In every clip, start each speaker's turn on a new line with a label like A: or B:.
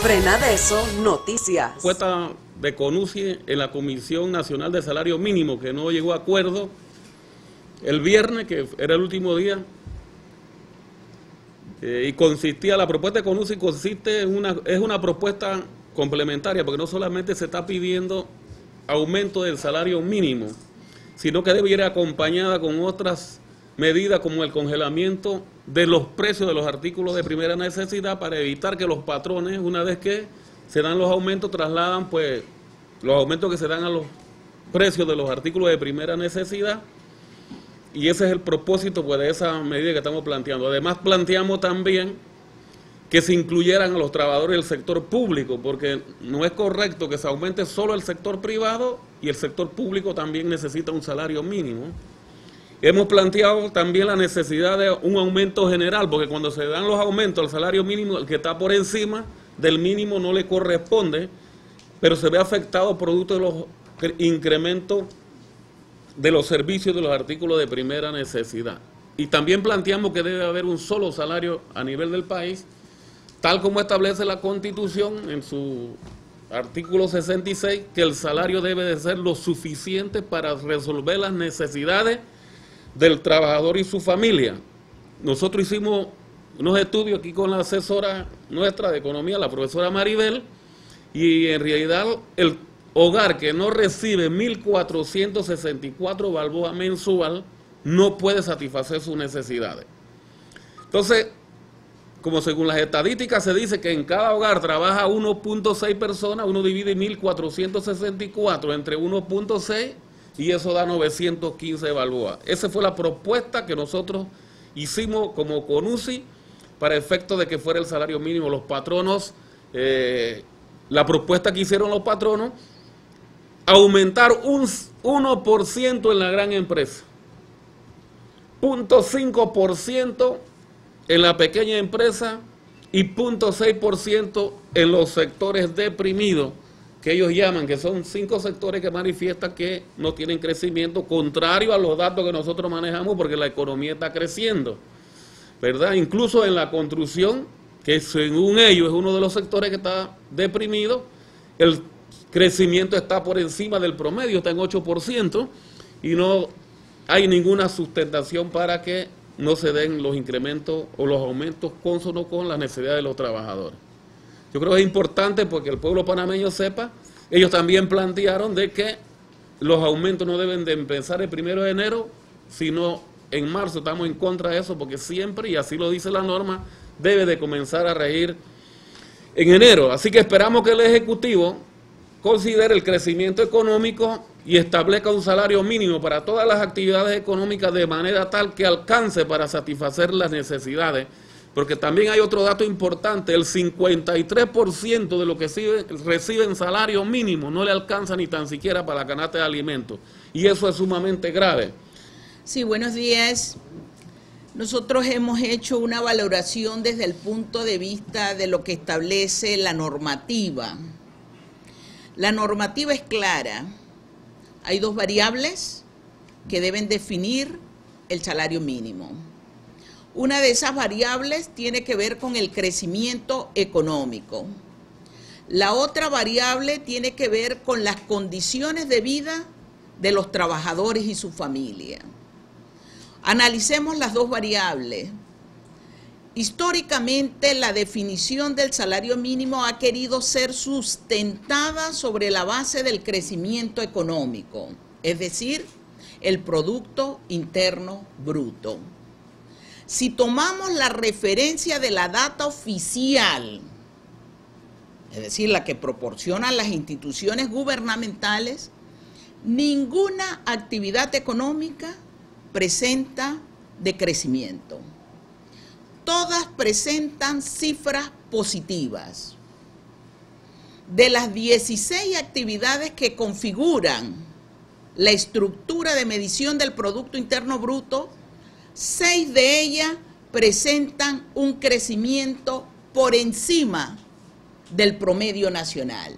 A: Frenadeso Noticias.
B: Propuesta de CONUSI en la Comisión Nacional de Salario Mínimo, que no llegó a acuerdo el viernes, que era el último día, y consistía, la propuesta de CONUSI consiste es una propuesta complementaria, porque no solamente se está pidiendo aumento del salario mínimo, sino que debe ir acompañada con otras medidas como el congelamiento de los precios de los artículos de primera necesidad, para evitar que los patrones, una vez que se dan los aumentos, trasladan pues los aumentos que se dan a los precios de los artículos de primera necesidad. Y ese es el propósito pues de esa medida que estamos planteando. Además, planteamos también que se incluyeran a los trabajadores del sector público, porque no es correcto que se aumente solo el sector privado y el sector público también necesita un salario mínimo. Hemos planteado también la necesidad de un aumento general, porque cuando se dan los aumentos al salario mínimo, el que está por encima del mínimo no le corresponde, pero se ve afectado producto de los incrementos de los servicios de los artículos de primera necesidad. Y también planteamos que debe haber un solo salario a nivel del país, tal como establece la Constitución en su artículo 66, que el salario debe de ser lo suficiente para resolver las necesidades del trabajador y su familia. Nosotros hicimos unos estudios aquí con la asesora nuestra de economía, la profesora Maribel, y en realidad el hogar que no recibe 1.464 balboas mensual no puede satisfacer sus necesidades. Entonces, como según las estadísticas se dice que en cada hogar trabaja 1.6 personas, uno divide 1.464 entre 1.6 y eso da 915 balboas. Esa fue la propuesta que nosotros hicimos como CONUSI para efecto de que fuera el salario mínimo. Los patronos, la propuesta que hicieron los patronos, aumentar un 1% en la gran empresa, 0.5% en la pequeña empresa y 0.6% en los sectores deprimidos, que ellos llaman, que son 5 sectores que manifiestan que no tienen crecimiento, contrario a los datos que nosotros manejamos, porque la economía está creciendo, ¿verdad? Incluso en la construcción, que según ellos es uno de los sectores que está deprimido, el crecimiento está por encima del promedio, está en 8%, y no hay ninguna sustentación para que no se den los incrementos o los aumentos cónsonos con las necesidades de los trabajadores. Yo creo que es importante porque el pueblo panameño sepa, ellos también plantearon de que los aumentos no deben de empezar el 1 de enero, sino en marzo. Estamos en contra de eso porque siempre, y así lo dice la norma, debe de comenzar a regir en enero. Así que esperamos que el Ejecutivo considere el crecimiento económico y establezca un salario mínimo para todas las actividades económicas de manera tal que alcance para satisfacer las necesidades, porque también hay otro dato importante: el 53% de lo que reciben salario mínimo no le alcanza ni tan siquiera para la canasta de alimentos, y eso es sumamente grave.
C: Sí, buenos días. Nosotros hemos hecho una valoración desde el punto de vista de lo que establece la normativa. La normativa es clara. Hay 2 variables que deben definir el salario mínimo. Una de esas variables tiene que ver con el crecimiento económico. La otra variable tiene que ver con las condiciones de vida de los trabajadores y su familia. Analicemos las 2 variables. Históricamente, la definición del salario mínimo ha querido ser sustentada sobre la base del crecimiento económico, es decir, el Producto Interno Bruto. Si tomamos la referencia de la data oficial, es decir, la que proporcionan las instituciones gubernamentales, ninguna actividad económica presenta decrecimiento. Todas presentan cifras positivas. De las 16 actividades que configuran la estructura de medición del Producto Interno Bruto, 6 de ellas presentan un crecimiento por encima del promedio nacional.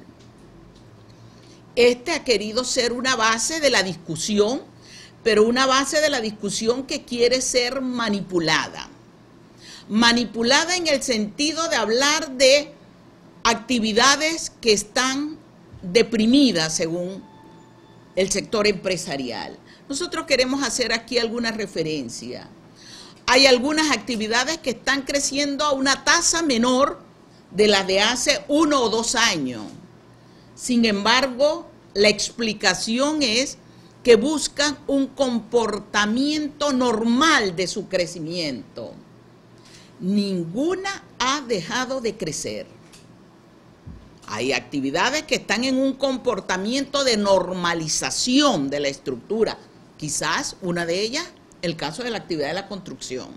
C: Este ha querido ser una base de la discusión, pero una base de la discusión que quiere ser manipulada. Manipulada en el sentido de hablar de actividades que están deprimidas según el sector empresarial. Nosotros queremos hacer aquí alguna referencia. Hay algunas actividades que están creciendo a una tasa menor de las de hace 1 o 2 años. Sin embargo, la explicación es que buscan un comportamiento normal de su crecimiento. Ninguna ha dejado de crecer. Hay actividades que están en un comportamiento de normalización de la estructura. Quizás una de ellas, el caso de la actividad de la construcción.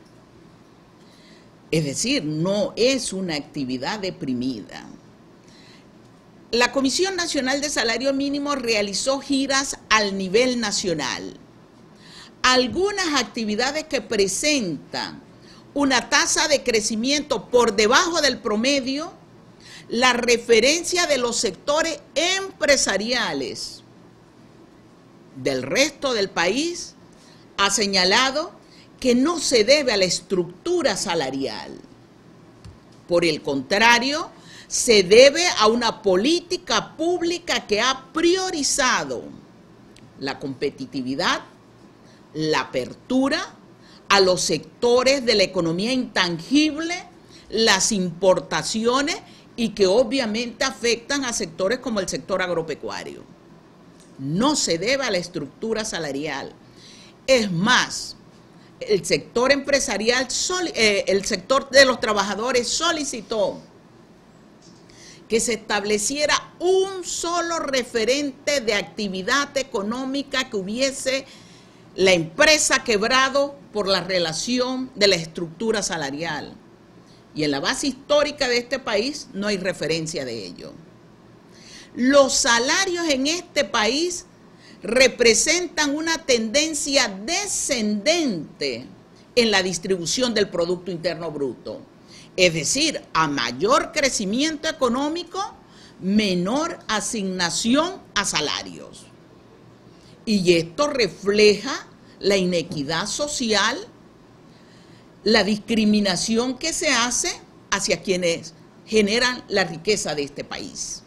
C: Es decir, no es una actividad deprimida. La Comisión Nacional de Salario Mínimo realizó giras al nivel nacional. Algunas actividades que presentan una tasa de crecimiento por debajo del promedio, la referencia de los sectores empresariales del resto del país ha señalado que no se debe a la estructura salarial. Por el contrario, se debe a una política pública que ha priorizado la competitividad, la apertura a los sectores de la economía intangible, las importaciones y que obviamente afectan a sectores como el sector agropecuario. No se debe a la estructura salarial. Es más, el sector empresarial, el sector de los trabajadores solicitó que se estableciera un solo referente de actividad económica que hubiese la empresa quebrado por la relación de la estructura salarial. Y en la base histórica de este país no hay referencia de ello. Los salarios en este país representan una tendencia descendente en la distribución del Producto Interno Bruto. Es decir, a mayor crecimiento económico, menor asignación a salarios. Y esto refleja la inequidad social, la discriminación que se hace hacia quienes generan la riqueza de este país.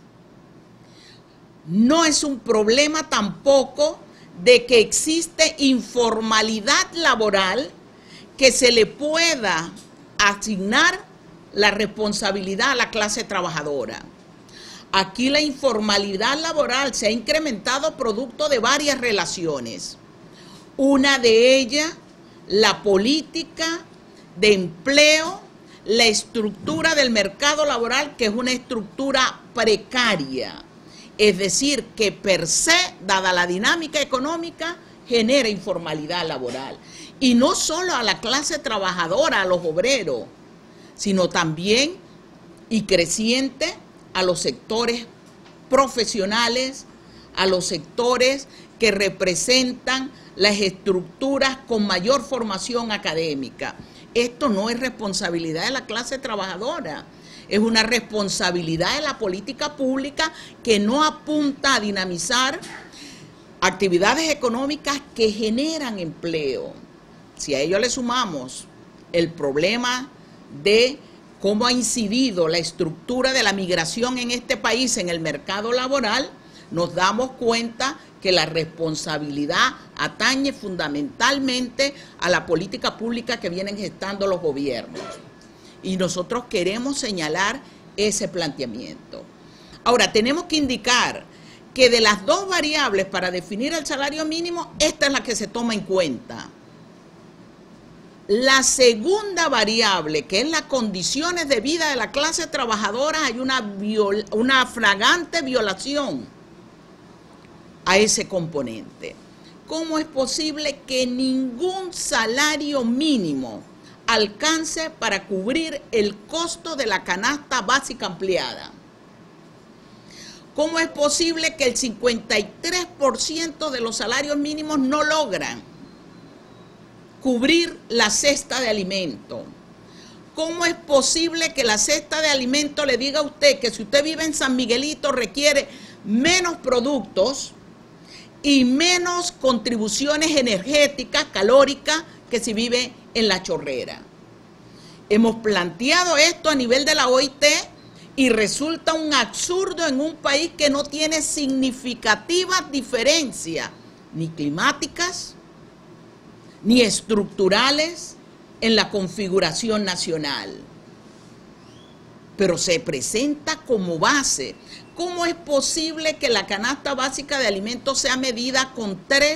C: No es un problema tampoco de que existe informalidad laboral que se le pueda asignar la responsabilidad a la clase trabajadora. Aquí la informalidad laboral se ha incrementado producto de varias relaciones. Una de ellas, la política de empleo, la estructura del mercado laboral, que es una estructura precaria. Es decir, que per se, dada la dinámica económica, genera informalidad laboral. Y no solo a la clase trabajadora, a los obreros, sino también y creciente a los sectores profesionales, a los sectores que representan las estructuras con mayor formación académica. Esto no es responsabilidad de la clase trabajadora, es una responsabilidad de la política pública que no apunta a dinamizar actividades económicas que generan empleo. Si a ello le sumamos el problema de cómo ha incidido la estructura de la migración en este país en el mercado laboral, nos damos cuenta que la responsabilidad atañe fundamentalmente a la política pública que vienen gestando los gobiernos. Y nosotros queremos señalar ese planteamiento. Ahora, tenemos que indicar que de las dos variables para definir el salario mínimo, esta es la que se toma en cuenta. La segunda variable, que es las condiciones de vida de la clase trabajadora, hay una flagrante violación a ese componente. ¿Cómo es posible que ningún salario mínimo alcance para cubrir el costo de la canasta básica ampliada? ¿Cómo es posible que el 53% de los salarios mínimos no logran cubrir la cesta de alimentos? ¿Cómo es posible que la cesta de alimentos le diga a usted que si usted vive en San Miguelito requiere menos productos y menos contribuciones energéticas, calóricas, que si vive en La Chorrera? Hemos planteado esto a nivel de la OIT Y resulta un absurdo en un país que no tiene significativas diferencias, ni climáticas, ni estructurales, en la configuración nacional. Pero se presenta como base. ¿Cómo es posible que la canasta básica de alimentos sea medida con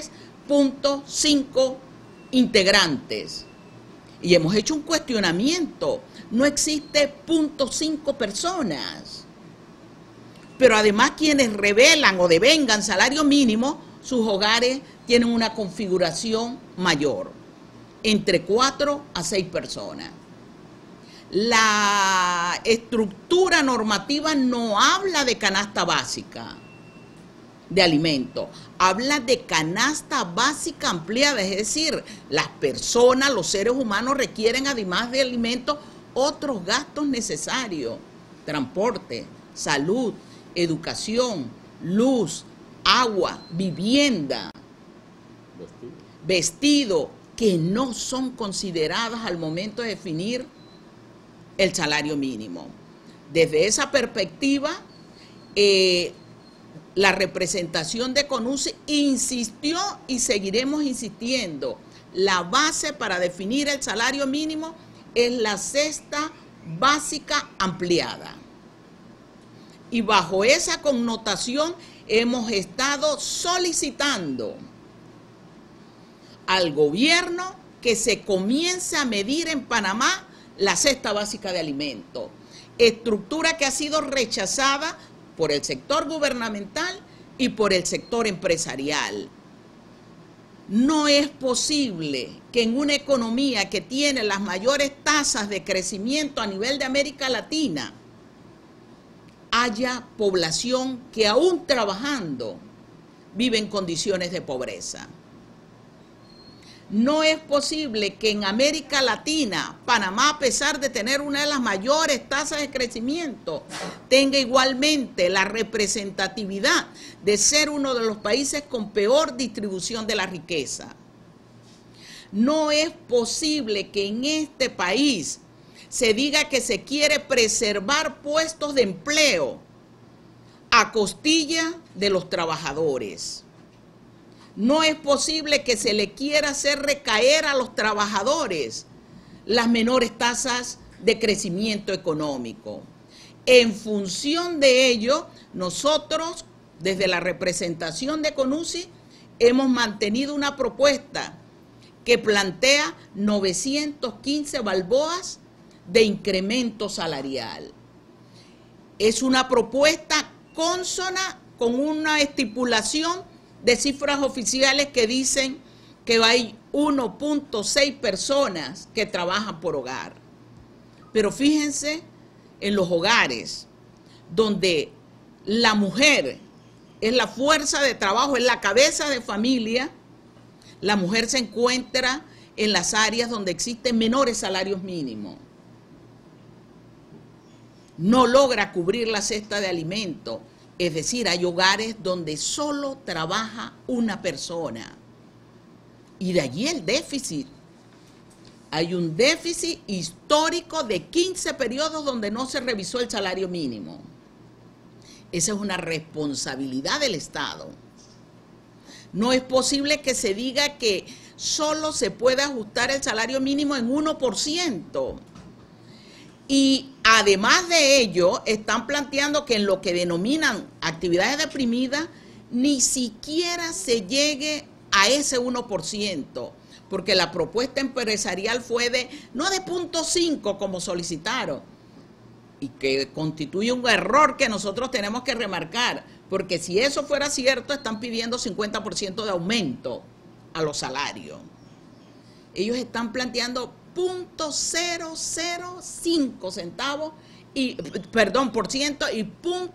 C: 3.5 integrantes? Y hemos hecho un cuestionamiento. No existe 0.5 personas. Pero además quienes revelan o devengan salario mínimo, sus hogares tienen una configuración mayor, entre 4 a 6 personas. La estructura normativa no habla de canasta básica de alimentos, habla de canasta básica ampliada, es decir, las personas, los seres humanos requieren además de alimentos otros gastos necesarios, transporte, salud, educación, luz, agua, vivienda, vestido, que no son consideradas al momento de definir el salario mínimo. Desde esa perspectiva, la representación de CONUSI insistió y seguiremos insistiendo. La base para definir el salario mínimo es la cesta básica ampliada. Y bajo esa connotación hemos estado solicitando al gobierno que se comience a medir en Panamá la cesta básica de alimentos, estructura que ha sido rechazada por el sector gubernamental y por el sector empresarial. No es posible que en una economía que tiene las mayores tasas de crecimiento a nivel de América Latina haya población que aún trabajando vive en condiciones de pobreza. No es posible que en América Latina, Panamá, a pesar de tener una de las mayores tasas de crecimiento, tenga igualmente la representatividad de ser uno de los países con peor distribución de la riqueza. No es posible que en este país se diga que se quiere preservar puestos de empleo a costilla de los trabajadores. No es posible que se le quiera hacer recaer a los trabajadores las menores tasas de crecimiento económico. En función de ello, nosotros, desde la representación de CONUSI, hemos mantenido una propuesta que plantea 915 balboas de incremento salarial. Es una propuesta consona con una estipulación de cifras oficiales que dicen que hay 1.6 personas que trabajan por hogar. Pero fíjense en los hogares donde la mujer es la fuerza de trabajo, es la cabeza de familia, la mujer se encuentra en las áreas donde existen menores salarios mínimos. No logra cubrir la cesta de alimentos. Es decir, hay hogares donde solo trabaja una persona. Y de allí el déficit. Hay un déficit histórico de 15 periodos donde no se revisó el salario mínimo. Esa es una responsabilidad del Estado. No es posible que se diga que solo se puede ajustar el salario mínimo en 1%. Y además de ello, están planteando que en lo que denominan actividades deprimidas, ni siquiera se llegue a ese 1%, porque la propuesta empresarial fue no de 0.5 como solicitaron, y que constituye un error que nosotros tenemos que remarcar, porque si eso fuera cierto, están pidiendo 50% de aumento a los salarios. Ellos están planteando 0.005 centavos y por ciento y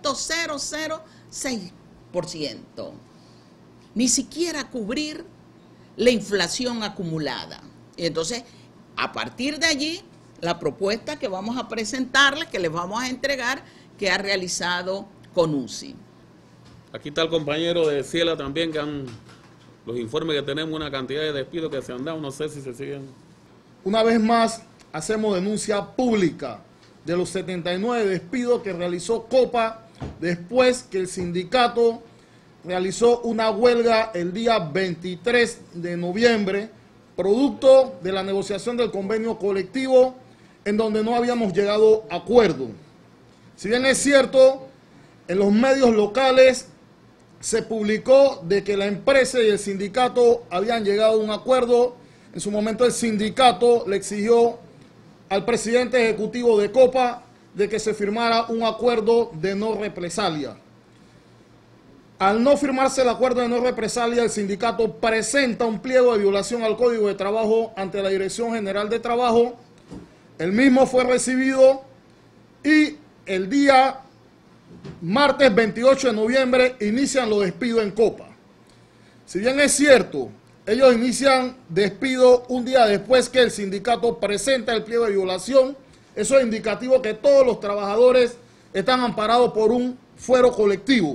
C: 0.006%. Ni siquiera cubrir la inflación acumulada. Y entonces, a partir de allí, la propuesta que vamos a presentarles, que les vamos a entregar, que ha realizado CONUSI.
B: Aquí está el compañero de Ciela también, que los informes que tenemos, una cantidad de despidos que se han dado, no sé si se siguen.
D: Una vez más, hacemos denuncia pública de los 79 despidos que realizó Copa después que el sindicato realizó una huelga el día 23 de noviembre, producto de la negociación del convenio colectivo en donde no habíamos llegado a acuerdo. Si bien es cierto, en los medios locales se publicó de que la empresa y el sindicato habían llegado a un acuerdo. En su momento el sindicato le exigió al presidente ejecutivo de Copa de que se firmara un acuerdo de no represalia. Al no firmarse el acuerdo de no represalia, el sindicato presenta un pliego de violación al Código de Trabajo ante la Dirección General de Trabajo. El mismo fue recibido y el día martes 28 de noviembre inician los despidos en Copa. Si bien es cierto, ellos inician despido un día después que el sindicato presenta el pliego de violación, eso es indicativo que todos los trabajadores están amparados por un fuero colectivo.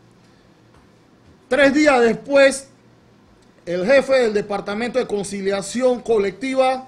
D: 3 días después, el jefe del Departamento de Conciliación Colectiva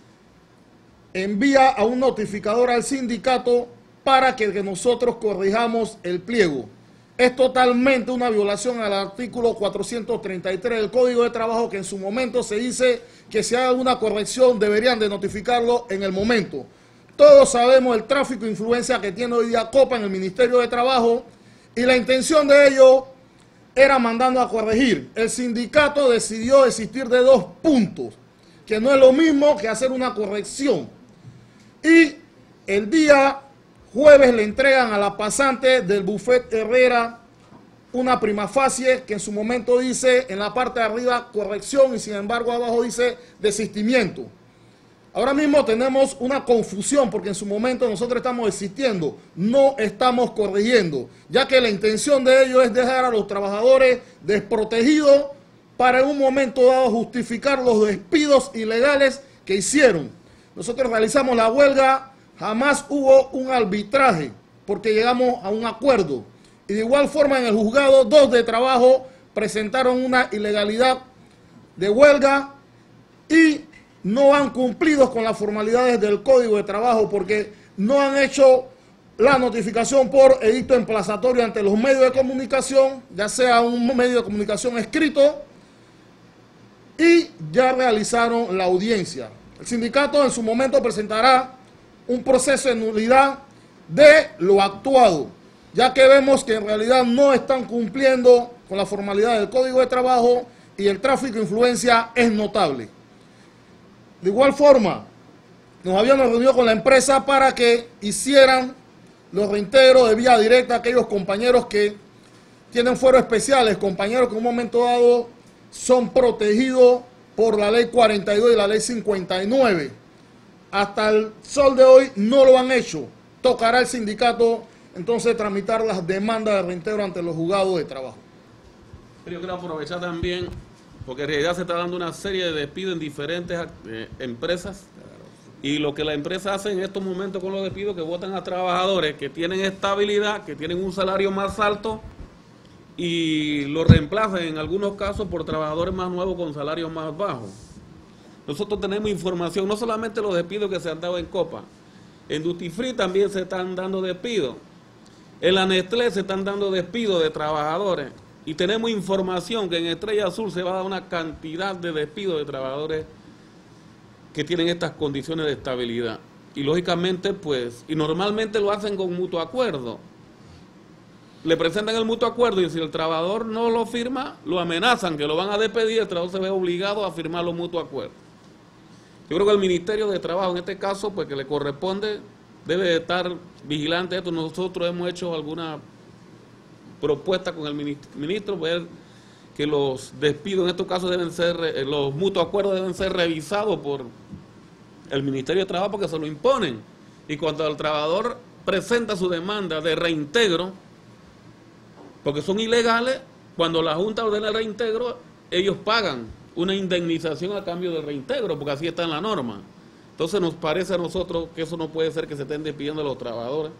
D: envía a un notificador al sindicato para que nosotros corrijamos el pliego. Es totalmente una violación al artículo 433 del Código de Trabajo, que en su momento se dice que si hay alguna corrección deberían de notificarlo en el momento. Todos sabemos el tráfico de influencia que tiene hoy día Copa en el Ministerio de Trabajo y la intención de ello era mandando a corregir. El sindicato decidió desistir de 2 puntos, que no es lo mismo que hacer una corrección. Y el día jueves le entregan a la pasante del Buffet Herrera una prima facie que en su momento dice en la parte de arriba corrección y sin embargo abajo dice desistimiento. Ahora mismo tenemos una confusión porque en su momento nosotros estamos desistiendo, no estamos corrigiendo, ya que la intención de ellos es dejar a los trabajadores desprotegidos para en un momento dado justificar los despidos ilegales que hicieron. Nosotros realizamos la huelga, jamás hubo un arbitraje porque llegamos a un acuerdo. Y de igual forma en el juzgado 2 de trabajo presentaron una ilegalidad de huelga y no han cumplido con las formalidades del Código de Trabajo porque no han hecho la notificación por edicto emplazatorio ante los medios de comunicación, ya sea un medio de comunicación escrito, y ya realizaron la audiencia. El sindicato en su momento presentará un proceso de nulidad de lo actuado, ya que vemos que en realidad no están cumpliendo con la formalidad del Código de Trabajo y el tráfico de influencia es notable. De igual forma, nos habíamos reunido con la empresa para que hicieran los reintegros de vía directa a aquellos compañeros que tienen fueros especiales, compañeros que en un momento dado son protegidos por la ley 42 y la ley 59. Hasta el sol de hoy no lo han hecho. Tocará al sindicato entonces tramitar las demandas de reintegro ante los juzgados de trabajo.
B: Pero yo quiero aprovechar también, porque en realidad se está dando una serie de despidos en diferentes empresas. Y lo que la empresa hace en estos momentos con los despidos, que votan a trabajadores que tienen estabilidad, que tienen un salario más alto, y lo reemplazan en algunos casos por trabajadores más nuevos con salarios más bajos. Nosotros tenemos información, no solamente los despidos que se han dado en Copa, en Duty Free también se están dando despidos, en la Nestlé se están dando despidos de trabajadores, y tenemos información que en Estrella Azul se va a dar una cantidad de despidos de trabajadores que tienen estas condiciones de estabilidad. Y lógicamente, pues, y normalmente lo hacen con mutuo acuerdo. Le presentan el mutuo acuerdo y si el trabajador no lo firma, lo amenazan que lo van a despedir, el trabajador se ve obligado a firmar los mutuos acuerdos. Yo creo que el Ministerio de Trabajo, en este caso, pues que le corresponde, debe de estar vigilante de esto. Nosotros hemos hecho alguna propuesta con el ministro, ver que los despidos en estos casos deben ser, los mutuos acuerdos deben ser revisados por el Ministerio de Trabajo porque se lo imponen. Y cuando el trabajador presenta su demanda de reintegro, porque son ilegales, cuando la Junta ordena el reintegro, ellos pagan una indemnización a cambio del reintegro, porque así está en la norma. Entonces nos parece a nosotros que eso no puede ser que se estén despidiendo a los trabajadores,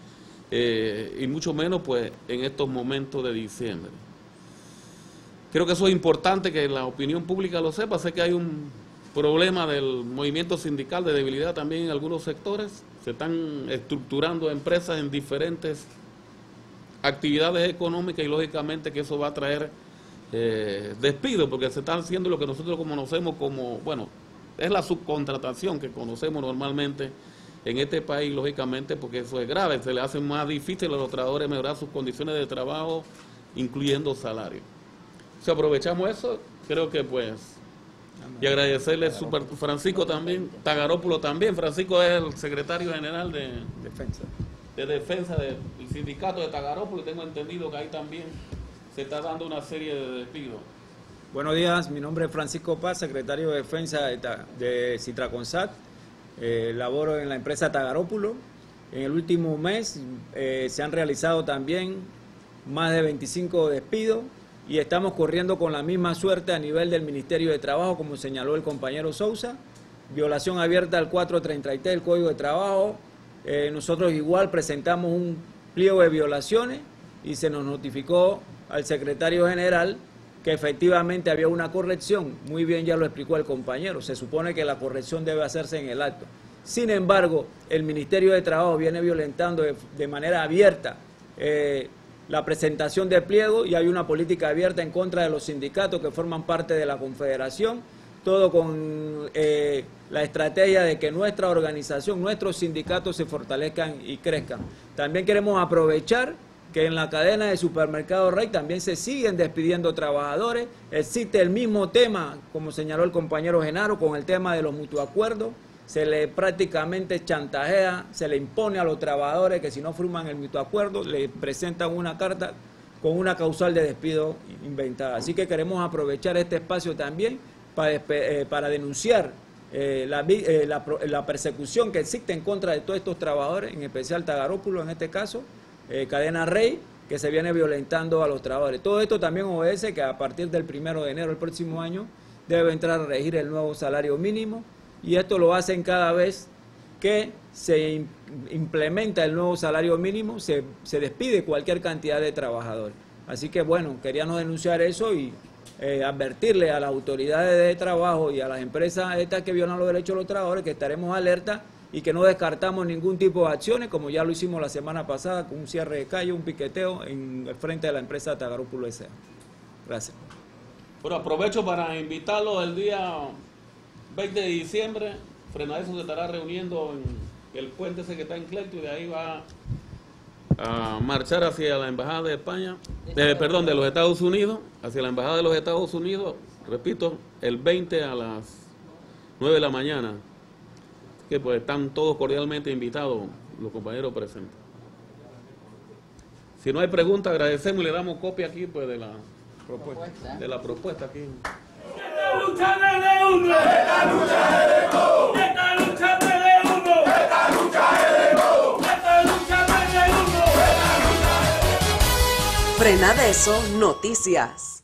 B: y mucho menos pues en estos momentos de diciembre. Creo que eso es importante que la opinión pública lo sepa. Sé que hay problema del movimiento sindical de debilidad también en algunos sectores. Se están estructurando empresas en diferentes actividades económicas y lógicamente que eso va a traer despidos, porque se está haciendo lo que nosotros conocemos como, bueno, es la subcontratación que conocemos normalmente en este país, lógicamente, porque eso es grave, se le hace más difícil a los trabajadores mejorar sus condiciones de trabajo, incluyendo salario. Si aprovechamos eso, creo que pues, y agradecerle a Francisco también, Tagarópulo también. Francisco es el secretario general de defensa del sindicato de Tagarópulo, y tengo entendido que ahí también se está dando una serie de despidos.
E: Buenos días, mi nombre es Francisco Paz, secretario de defensa de Citraconsat. Laboro en la empresa Tagarópulo. En el último mes se han realizado también más de 25 despidos y estamos corriendo con la misma suerte a nivel del Ministerio de Trabajo, como señaló el compañero Sousa. Violación abierta al 433 del Código de Trabajo. Nosotros igual presentamos un pliego de violaciones y se nos notificó al secretario general que efectivamente había una corrección. Muy bien, ya lo explicó el compañero, se supone que la corrección debe hacerse en el acto. Sin embargo, el Ministerio de Trabajo viene violentando de manera abierta la presentación de pliego, y hay una política abierta en contra de los sindicatos que forman parte de la Confederación, todo con la estrategia de que nuestra organización, nuestros sindicatos se fortalezcan y crezcan. También queremos aprovechar que en la cadena de supermercados Rey también se siguen despidiendo trabajadores. Existe el mismo tema, como señaló el compañero Genaro, con el tema de los mutuacuerdos. Se le prácticamente chantajea, se le impone a los trabajadores que si no firman el mutuacuerdo, le presentan una carta con una causal de despido inventada. Así que queremos aprovechar este espacio también para denunciar la persecución que existe en contra de todos estos trabajadores, en especial Tagarópulo en este caso, Cadena Rey, que se viene violentando a los trabajadores. Todo esto también obedece que a partir del 1 de enero del próximo año debe entrar a regir el nuevo salario mínimo, y esto lo hacen cada vez que se implementa el nuevo salario mínimo, se despide cualquier cantidad de trabajadores. Así que bueno, queríamos denunciar eso y advertirle a las autoridades de trabajo y a las empresas estas que violan los derechos de los trabajadores que estaremos alerta y que no descartamos ningún tipo de acciones, como ya lo hicimos la semana pasada con un cierre de calle, un piqueteo en el frente de la empresa Tagarópulo S.A. Gracias.
B: Bueno, aprovecho para invitarlos el día 20 de diciembre. Frenadeso se estará reuniendo en el puente ese que está en Cleto, y de ahí va a marchar hacia la Embajada de España, de los Estados Unidos, hacia la Embajada de los Estados Unidos, repito, el 20 a las 9 de la mañana. Que pues están todos cordialmente invitados los compañeros presentes. Si no hay preguntas, agradecemos y le damos copia aquí pues de la propuesta aquí.
F: Esta lucha de uno, esta lucha es de todos, esta lucha es de uno, esta lucha es de todos, esta lucha es de uno, esta lucha es de todos.
A: Frenadeso Noticias.